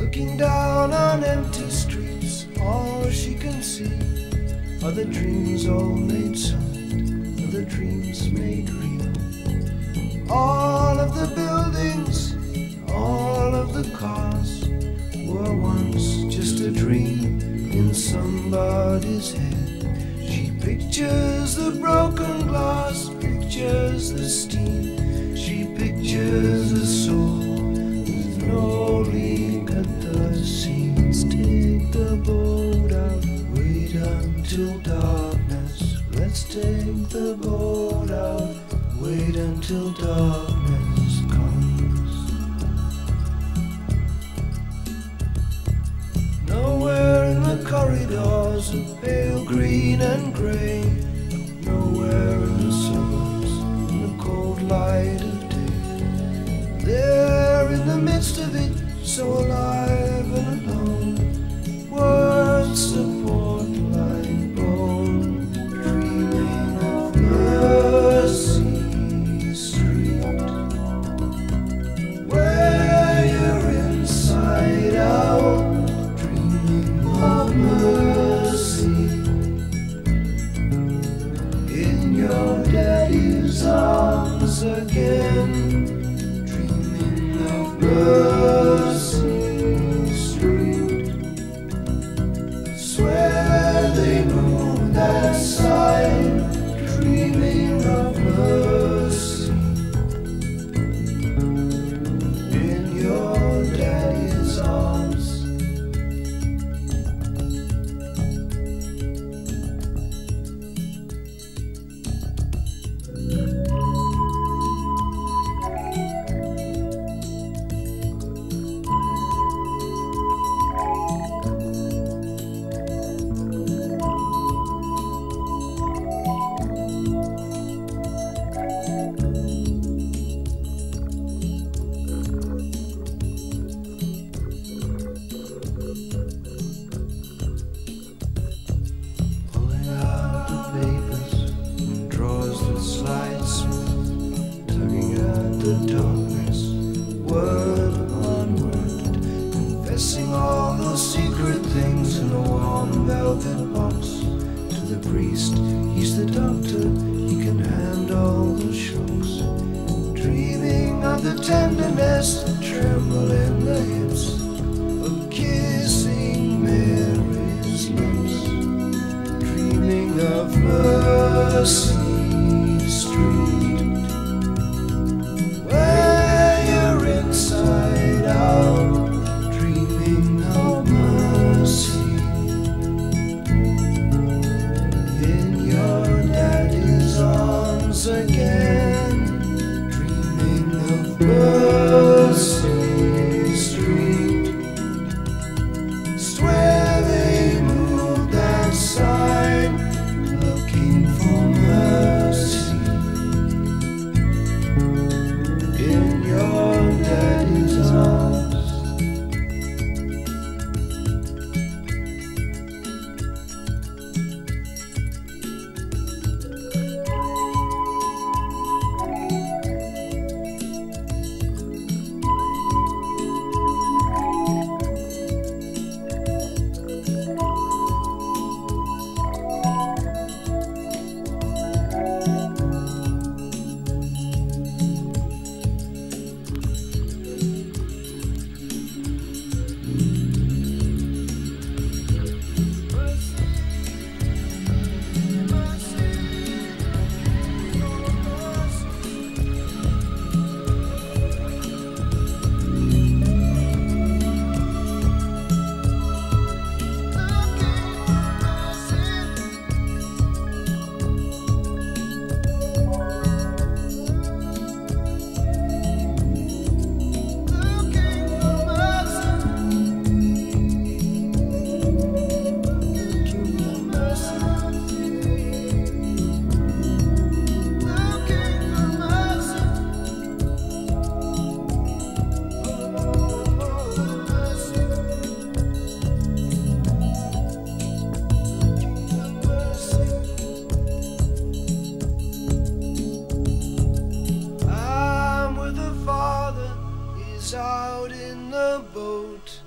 Looking down on empty streets, all she can see are the dreams all made solid, are the dreams made real. All of the buildings, all of the cars were once just a dream in somebody's head. She pictures the broken glass, pictures the steam. She pictures a soul with no leak at the seams. Take the boat out, wait until darkness. Let's take the boat out, wait until darkness comes. Nowhere in the corridors of pale green and grey, nowhere in the suburbs in the cold light of day. There in the midst of it, so alive and alone, words support like bone, dreaming of Mercy Street, where you're inside out, dreaming of mercy in your daddy's arms again, dreaming of Mercy Street. Swear they moved that sign, dreaming of mercy in your daddy's arms. Darkness, word on word, confessing all those secret things in a warm velvet box. To the priest, he's the doctor, he can handle the shocks. Dreaming of the tenderness that tremble in the hips, of kissing Mary's lips, dreaming of Mercy Street. Inside out, dreaming of mercy in your daddy's arms again, dreaming of Mercy Street. Swear they moved that sign, looking for mercy in your daddy's arms. out in the boat.